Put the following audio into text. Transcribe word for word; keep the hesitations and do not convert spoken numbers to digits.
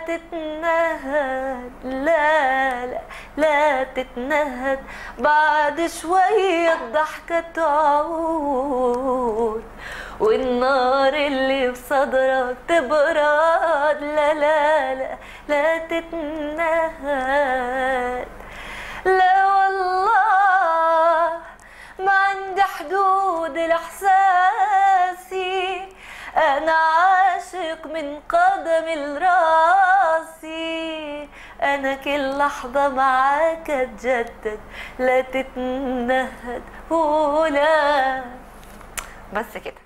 تتنهد، لا لا لا تتنهد، بعد شوية الضحكة تعود والنار اللي بصدرك تبرد. لا لا لا لا تتنهد. لا والله ما عندي حدود لإحساسي، أنا عاشق من قدم لراسي، أنا كل لحظة معاك أتجدد. لا تتنهد ولا بس كده.